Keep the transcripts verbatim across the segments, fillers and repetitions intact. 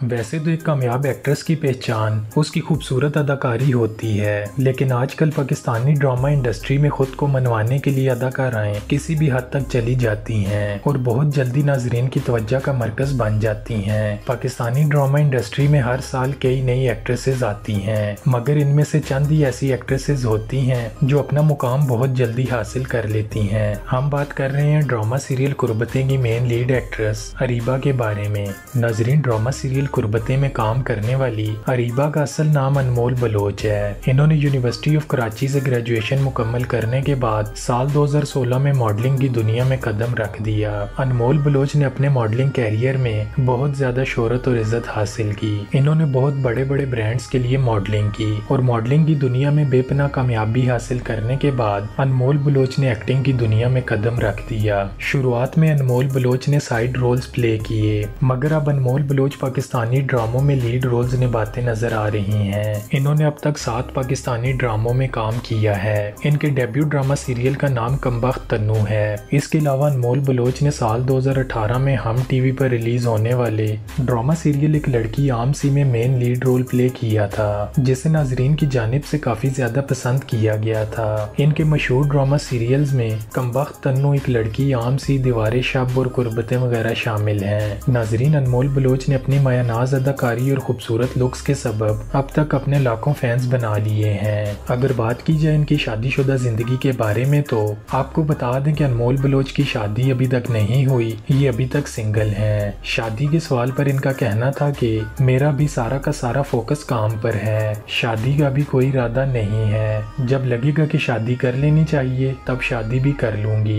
वैसे तो एक कामयाब एक्ट्रेस की पहचान उसकी खूबसूरत अदाकारी होती है, लेकिन आजकल पाकिस्तानी ड्रामा इंडस्ट्री में खुद को मनवाने के लिए अदाकाराएं किसी भी हद तक चली जाती हैं और बहुत जल्दी नाजरीन की तवज्जो का मरकज बन जाती हैं। पाकिस्तानी ड्रामा इंडस्ट्री में हर साल कई नई एक्ट्रेसेस आती हैं, मगर इनमें से चंद ही ऐसी एक्ट्रेसेस होती हैं जो अपना मुकाम बहुत जल्दी हासिल कर लेती हैं। हम बात कर रहे हैं ड्रामा सीरियल कुर्बतें की मेन लीड एक्ट्रेस अरीबा के बारे में। नाजरीन, ड्रामा सीरियल कुर्बतें में काम करने वाली अरीबा का असल नाम अनमोल बलोच है। इन्होंने यूनिवर्सिटी ऑफ कराची से ग्रेजुएशन मुकम्मल करने के बाद साल दो हज़ार सोलह में मॉडलिंग की दुनिया में कदम रख दिया। अनमोल बलोच ने अपने मॉडलिंग कैरियर में बहुत ज्यादा शोहरत और इज्जत हासिल की। इन्होंने बहुत बड़े बड़े ब्रांड्स के लिए मॉडलिंग की और मॉडलिंग की दुनिया में बेपनाह कामयाबी हासिल करने के बाद अनमोल बलोच ने एक्टिंग की दुनिया में कदम रख दिया। शुरुआत में अनमोल बलोच ने साइड रोल्स प्ले किए, मगर अब अनमोल बलोच पाकिस्तानी ड्रामों में लीड रोल्स निभाते नजर आ रही हैं। इन्होंने अब तक सात पाकिस्तानी ड्रामों में काम किया है। इनके डेब्यू ड्रामा सीरियल का नाम कमबख्त तन्नू है। इसके अलावा अनमोल बलोच ने साल दो हज़ार अठारह में हम टीवी पर रिलीज होने वाले ड्रामा सीरियल एक लड़की आम सी में मेन लीड रोल प्ले किया था, जिसे नाजरीन की जानिब से काफी ज्यादा पसंद किया गया था। इनके मशहूर ड्रामा सीरियल्स में कमबख्त तन्नू, एक लड़की आम सी, दीवारे शब और कुर्बतें वगैरह शामिल हैं। नाजरीन, अनमोल बलोच ने अपनी मायानाज अदाकारी और खूबसूरत लुक्स के सबब अब तक अपने लाखों फैंस बना लिए हैं। अगर बात की जाए इनकी शादीशुदा जिंदगी के बारे में तो आपको बता दें कि अनमोल बलोच की शादी अभी तक नहीं हुई, ये अभी तक सिंगल हैं। शादी के सवाल पर इनका कहना था कि मेरा भी सारा का सारा फोकस काम पर है, शादी का भी कोई इरादा नहीं है। जब लगेगा कि शादी कर लेनी चाहिए तब शादी भी कर लूंगी।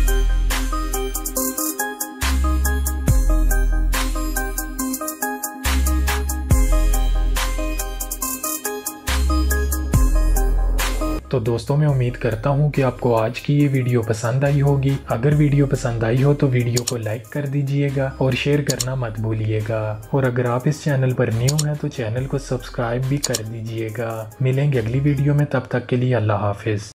तो दोस्तों, मैं उम्मीद करता हूँ कि आपको आज की ये वीडियो पसंद आई होगी। अगर वीडियो पसंद आई हो तो वीडियो को लाइक कर दीजिएगा और शेयर करना मत भूलिएगा। और अगर आप इस चैनल पर न्यू हैं तो चैनल को सब्सक्राइब भी कर दीजिएगा। मिलेंगे अगली वीडियो में, तब तक के लिए अल्लाह हाफिज।